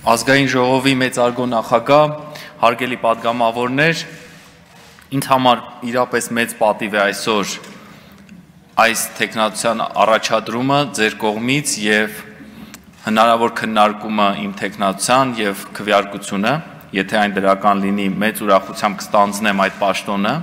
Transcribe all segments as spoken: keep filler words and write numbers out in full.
Ազգային ժողովի մեծարգո նախագահ, հարգելի պատգամավորներ, ինձ համար իրապես մեծ պատիվ է այսօր այս թեկնածության առաջադրումը ձեր կողմից եւ հնարավոր քննարկումը իմ թեկնածության եւ քվեարկությունը, եթե այն դրական լինի, մեծ ուրախությամբ կստանձնեմ այդ պաշտոնը։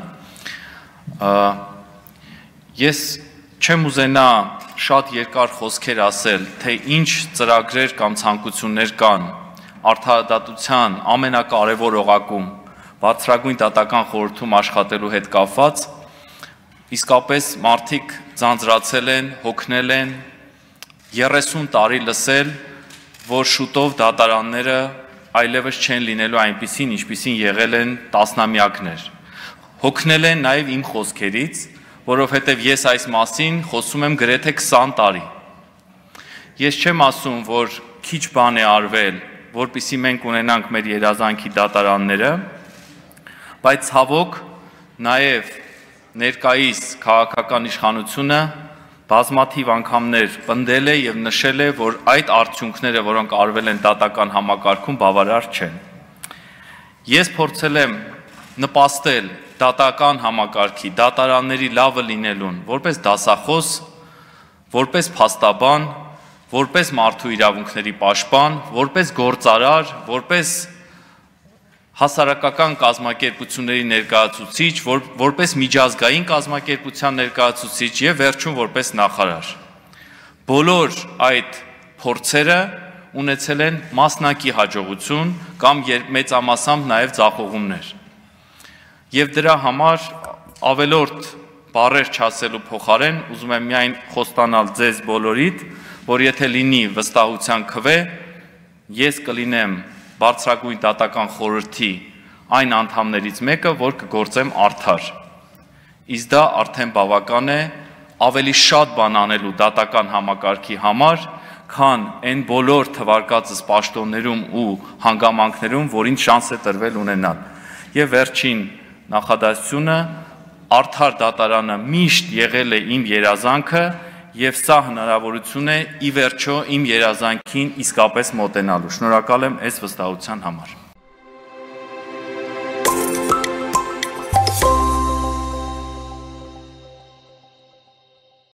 Ես չեմ ուզենա շատ երկար խոսքեր ասել, թե ինչ ծրագրեր կամ ցանկություններ կան արդարադատության ամենակարևոր օղակում բարձրագույն դատական խորհրդում աշխատելու հետ կապված, իսկապես մարդիկ ձանձրացել են, հոգնել են, երեսուն տարի լսել, որ շուտով դատարանները այլևս չեն լինելու այնպիսին, ինչպիսին եղել են տասնամյակներ։ Հոգնել են նաև իմ խոսքերից, որովհետև ես այս մասին խոսում եմ գրեթե քսան տարի։ Ես չեմ ասում, որ քիչ բան է արվել, որպեսզի մենք ունենանք մեր երազանքի դատարանները, բայց ցավոք նաև ներկայիս քաղաքական իշխանությունը բազմաթիվ անգամներ պնդել է եւ նշել է, որ այդ արդյունքները, որոնք արվել են դատական համակարգում, բավարար չեն։ Ես փորձել եմ նպաստել դատական համակարգի, դատարանների լավը լինելուն, որպես դասախոս, որպես փաստաբան, որպես մարդու իրավունքների պաշտպան, որպես գործարար, որպես հասարակական կազմակերպությունների ներկայացուցիչ, որ, որպես միջազգային կազմակերպության ներկայացուցիչ եւ վերջում որպես նախարար։ Բոլոր այդ փորձերը ունեցել են մասնակի հաջողություն կամ մեծամասամբ նաեւ ձախողումներ։ Եվ դրա համար ավելորդ բառեր չասելու փոխարեն ուզում եմ միայն խոստանալ ձեզ բոլորիդ, որ եթե լինի վստահության քվե, ես կլինեմ բարձրագույն դատական խորհրդի այն անդամներից մեկը, որ կգործեմ արդար։ Իսկ դա արդեն բավական է ավելի շատ բան անելու դատական համակարգի համար, քան այն բոլոր թվարկածս պաշտոններում ու հանգամանքներում, որին շանս է տրվել ունենալ։ Եվ վերջին նախադասությունը արդար դատարանը միշտ եղել է իմ երազանքը եւ սա հնարավորություն է ի վերջո իմ երազանքին իսկապես մոտենալու։ Շնորհակալ եմ այս վստահության համար։